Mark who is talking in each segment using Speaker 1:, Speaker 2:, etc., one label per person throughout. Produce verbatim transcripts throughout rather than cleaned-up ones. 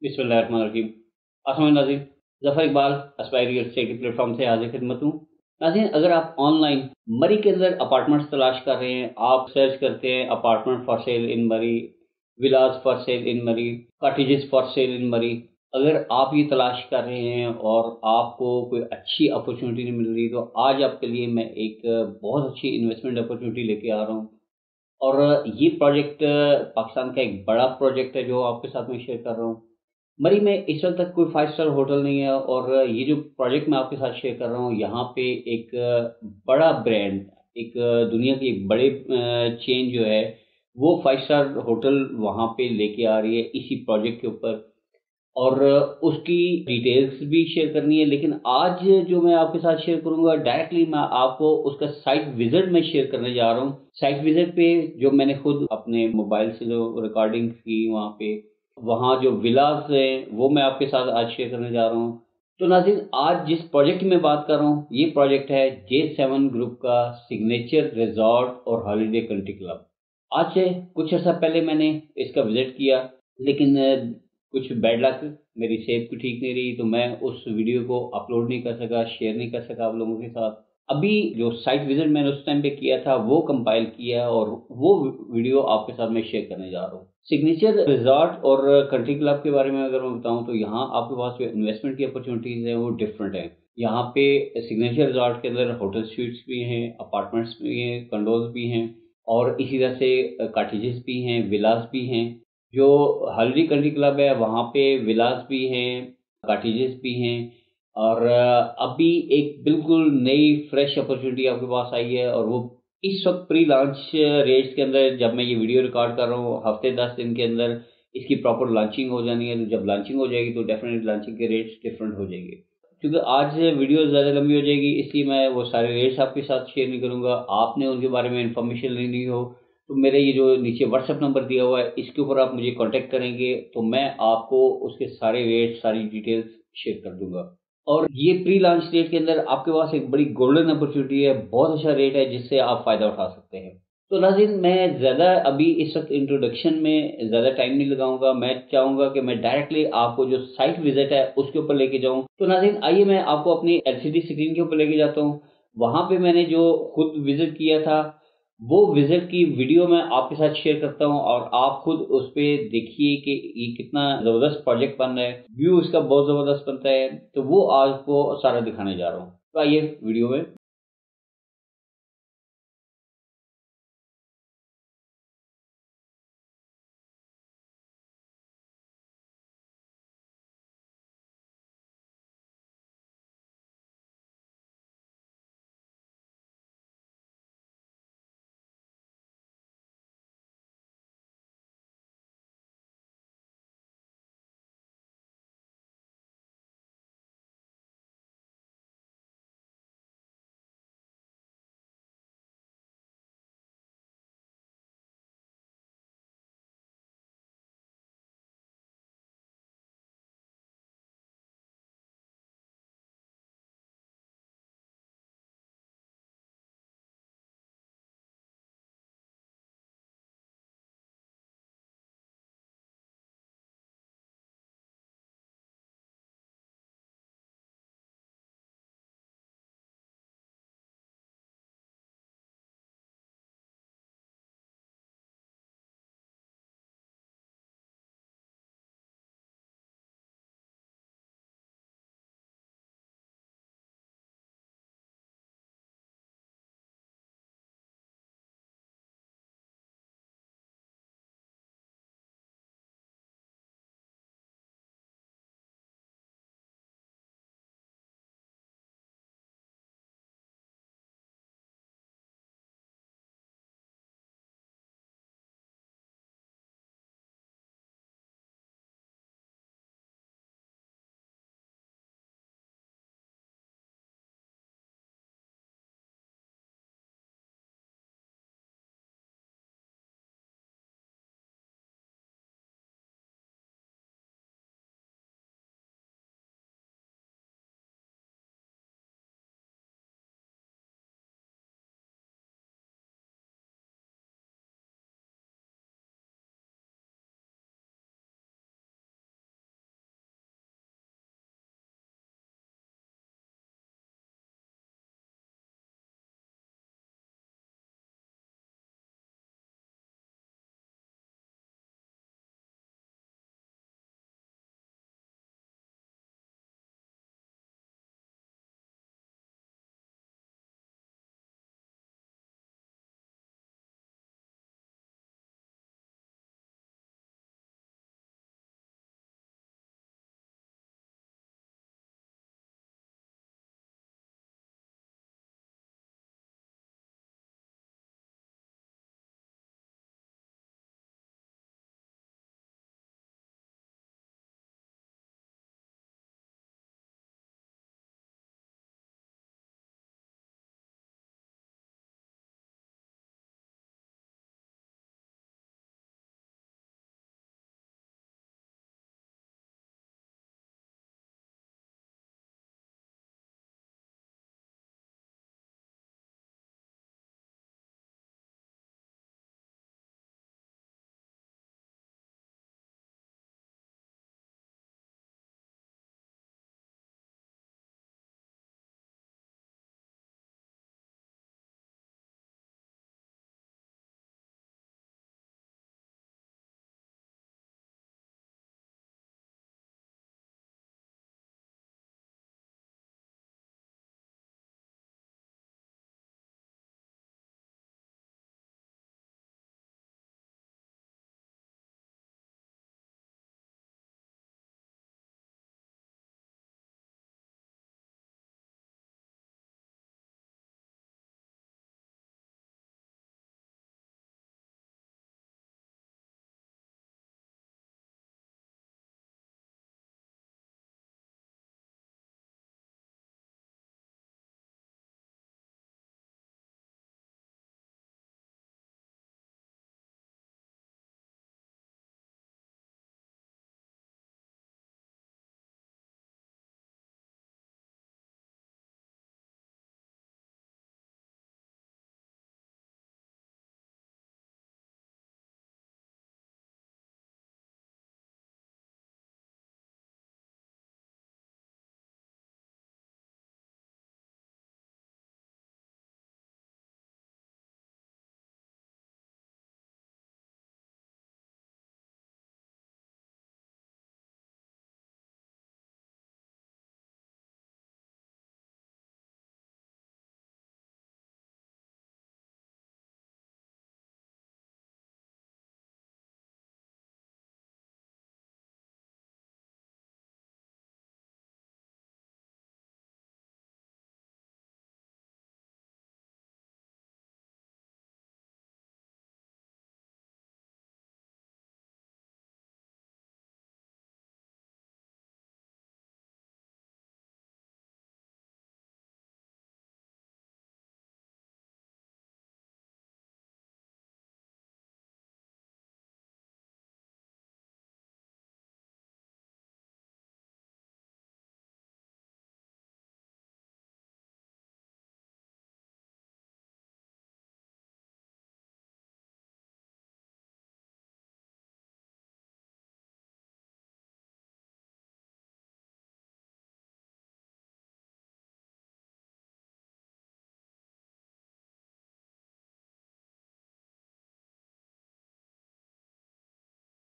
Speaker 1: बिस्मिल्लाहिर्रहमानिर्रहीम। अस्सलाम नाज़रीन, Zafar Iqbal aspire real estate के प्लेटफ़ॉर्म से हाज़िर खिदमत हूँ। नाज़रीन, अगर आप ऑनलाइन मरी के अंदर अपार्टमेंट्स तलाश कर रहे हैं, आप सर्च करते हैं अपार्टमेंट फॉर सेल इन मरी, विलाज़ फॉर सेल इन मरी, कॉटेजेस फॉर सेल इन मरी, अगर आप ये तलाश कर रहे हैं और आपको कोई अच्छी अपॉर्च्युनिटी नहीं मिल रही, तो आज आपके लिए मैं एक बहुत अच्छी इन्वेस्टमेंट अपॉर्च्युनिटी लेके आ रहा हूँ। और ये प्रोजेक्ट पाकिस्तान का एक बड़ा प्रोजेक्ट है जो आपके साथ मैं शेयर कर रहा हूँ। मरी में इस वक़्त तक कोई फ़ाइव स्टार होटल नहीं है और ये जो प्रोजेक्ट मैं आपके साथ शेयर कर रहा हूँ, यहाँ पे एक बड़ा ब्रांड, एक दुनिया की एक बड़े अ, चेन जो है, वो फ़ाइव स्टार होटल वहाँ पे लेके आ रही है इसी प्रोजेक्ट के ऊपर। और उसकी डिटेल्स भी शेयर करनी है, लेकिन आज जो मैं आपके साथ शेयर करूँगा डायरेक्टली मैं आपको उसका साइट विज़िट में शेयर करने जा रहा हूँ। साइट विज़िट पे जो मैंने खुद अपने मोबाइल से जो रिकॉर्डिंग की वहाँ पे, वहाँ जो विलास हैं, वो मैं आपके साथ आज शेयर करने जा रहा हूँ। तो नाज़रीन, आज जिस प्रोजेक्ट की मैं बात कर रहा हूँ, ये प्रोजेक्ट है जे सेवन ग्रुप का सिग्नेचर रिज़ॉर्ट और हॉलिडे कंट्री क्लब। आज से कुछ अर्सा पहले मैंने इसका विज़िट किया, लेकिन अ, कुछ बैड लक, मेरी सेहत भी ठीक नहीं रही, तो मैं उस वीडियो को अपलोड नहीं कर सका, शेयर नहीं कर सका आप लोगों के साथ। अभी जो साइट विज़िट मैंने उस टाइम पे किया था, वो कंपाइल किया है और वो वीडियो आपके साथ मैं शेयर करने जा रहा हूँ। सिग्नेचर रिज़ॉर्ट और कंट्री क्लब के बारे में अगर मैं बताऊँ, तो यहाँ आपके पास जो इन्वेस्टमेंट की अपॉर्च्युनिटीज़ हैं, वो डिफरेंट हैं। यहाँ पे सिग्नेचर रिज़ॉर्ट के अंदर होटल स्वीट्स भी हैं, अपार्टमेंट्स भी हैं, कंडोज़ भी हैं और इसी तरह से अ, कॉटेजेस भी हैं, विलास भी हैं। जो हल्दी कंट्री क्लब है, वहाँ पे विलास भी हैं, कॉटेजेस भी हैं और अ, अभी एक बिल्कुल नई फ्रेश अपॉर्च्युनिटी आपके पास आई है और वो इस वक़्त प्री लॉन्च रेट्स के अंदर, जब मैं ये वीडियो रिकॉर्ड कर रहा हूँ, हफ़्ते दस दिन के अंदर इसकी प्रॉपर लॉन्चिंग हो जानी है। तो जब लॉन्चिंग हो जाएगी, तो डेफ़िनेटली लॉन्चिंग के रेट्स डिफरेंट हो जाएँगे। क्योंकि आज वीडियो ज़्यादा लंबी हो जाएगी, इसलिए मैं वो सारे रेट्स आपके साथ शेयर नहीं करूँगा। आपने उनके बारे में इन्फॉर्मेशन लेनी हो, तो मेरा ये जो नीचे व्हाट्सएप नंबर दिया हुआ है, इसके ऊपर आप मुझे कॉन्टैक्ट करेंगे, तो मैं आपको उसके सारे रेट, सारी डिटेल्स शेयर कर दूँगा। और ये प्री लॉन्च रेट के अंदर आपके पास एक बड़ी गोल्डन अपॉर्च्युनिटी है, बहुत अच्छा रेट है जिससे आप फ़ायदा उठा सकते हैं। तो नाज़रीन, मैं ज़्यादा अभी इस वक़्त इंट्रोडक्शन में ज़्यादा टाइम नहीं लगाऊँगा, मैं चाहूँगा कि मैं डायरेक्टली आपको जो साइट विज़िट है, उसके ऊपर लेके जाऊँ। तो नाज़रीन, आइए मैं आपको अपनी एलसीडी स्क्रीन के ऊपर लेके जाता हूँ। वहाँ पे मैंने जो खुद विज़िट किया था, वो विज़िट की वीडियो मैं आपके साथ शेयर करता हूँ और आप खुद उस पे देखिए कि ये कितना ज़बरदस्त प्रोजेक्ट बन रहा है। व्यू इसका बहुत ज़बरदस्त बनता है, तो वो आपको सारा दिखाने जा रहा हूँ। तो आइए वीडियो में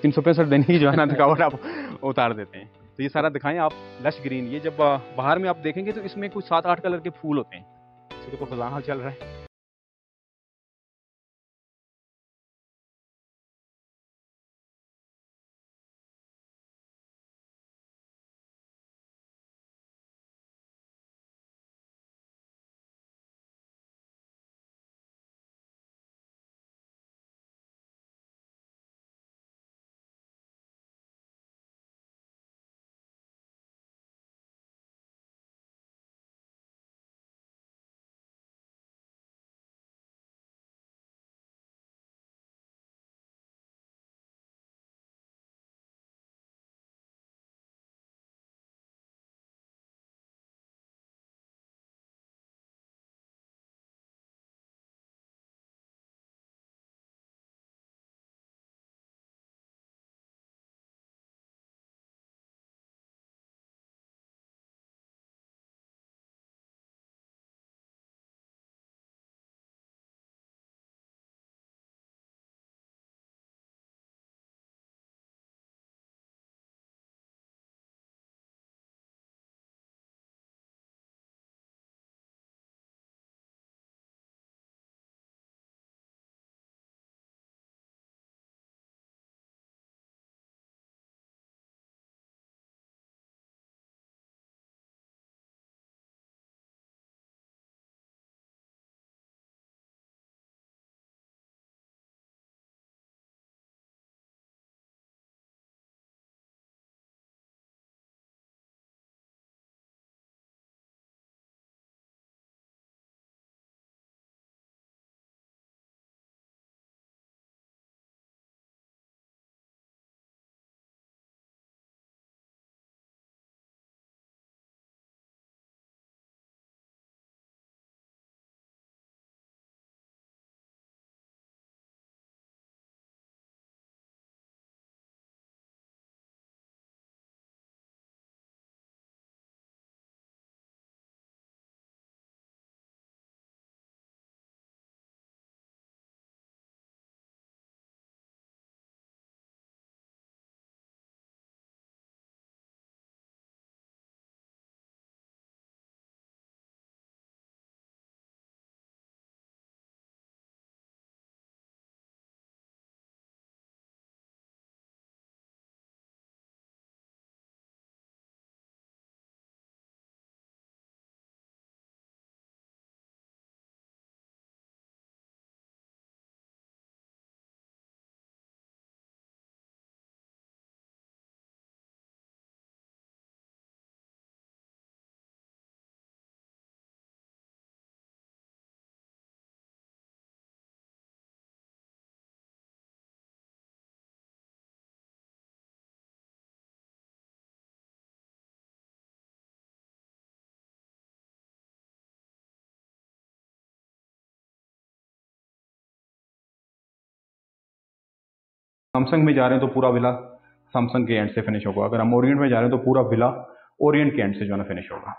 Speaker 2: तीन सौ पैंसठ दिन ही जो है ना थकावट आप उतार देते हैं। तो ये सारा दिखाएं आप, लश ग्रीन। ये जब बाहर में आप देखेंगे तो इसमें कुछ सात आठ कलर के फूल होते हैं। तो देखो खजाना चल रहा है। सैमसंग में जा रहे हैं तो पूरा विला सैमसंग के एंड से फिनिश होगा। अगर हम ओरिएंट में जा रहे हैं तो पूरा विला ओरिएंट के एंड से जो है ना फिनिश होगा।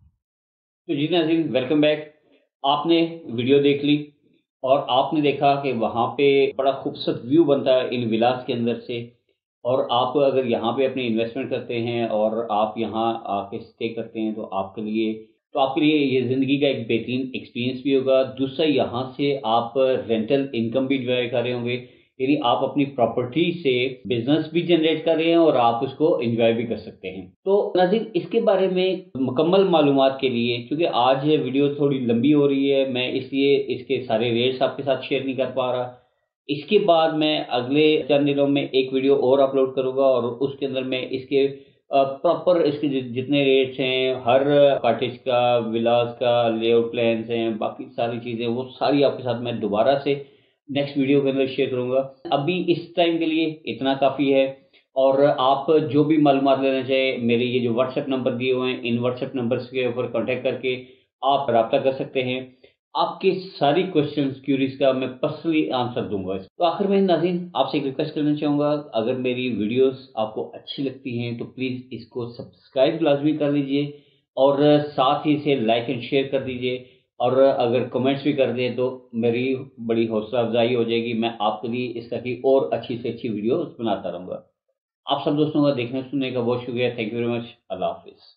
Speaker 1: तो जी नाज़रीन, वेलकम बैक। आपने वीडियो देख ली और आपने देखा कि वहाँ पे बड़ा खूबसूरत व्यू बनता है इन विलास के अंदर से। और आप अगर यहाँ पे अपनी इन्वेस्टमेंट करते हैं और आप यहाँ आके स्टे करते हैं तो आपके लिए तो आपके लिए ये ज़िंदगी का एक बेहतरीन एक्सपीरियंस भी होगा। दूसरा, यहाँ से आप रेंटल इनकम भी एंजॉय कर रहे होंगे, यानी आप अपनी प्रॉपर्टी से बिजनेस भी जनरेट कर रहे हैं और आप उसको एंजॉय भी कर सकते हैं। तो नाज़रीन, इसके बारे में मुकम्मल मालूमात के लिए, क्योंकि आज ये वीडियो थोड़ी लंबी हो रही है, मैं इसलिए इसके सारे रेट्स आपके साथ शेयर नहीं कर पा रहा। इसके बाद मैं अगले चंद दिनों में एक वीडियो और अपलोड करूँगा और उसके अंदर मैं इसके प्रॉपर इसके जितने रेट्स हैं, हर कॉटेज का, विलास का लेआउट प्लान्स हैं, बाकी सारी चीज़ें, वो सारी आपके साथ मैं दोबारा से नेक्स्ट वीडियो के अंदर शेयर करूँगा। अभी इस टाइम के लिए इतना काफ़ी है। और आप जो भी मालूमात लेना चाहें, मेरे ये जो व्हाट्सएप नंबर दिए हुए हैं, इन व्हाट्सएप नंबर्स के ऊपर कॉन्टैक्ट करके आप रब्ता कर सकते हैं। आपके सारी क्वेश्चंस, क्यूरीज का मैं पर्सनली आंसर दूंगा। तो आखिर में नाज़रीन, आपसे एक रिक्वेस्ट करना चाहूँगा, अगर मेरी वीडियोस आपको अच्छी लगती हैं तो प्लीज़ इसको सब्सक्राइब लाजमी कर लीजिए और साथ ही इसे लाइक एंड शेयर कर दीजिए। और अगर कमेंट्स भी कर दें तो मेरी बड़ी हौसला अफजाई हो जाएगी। मैं आपके लिए इस तरह की और अच्छी से अच्छी वीडियोस बनाता रहूँगा। आप सब दोस्तों का देखने सुनने का बहुत शुक्रिया। Thank you very much. अल्लाह हाफिज़।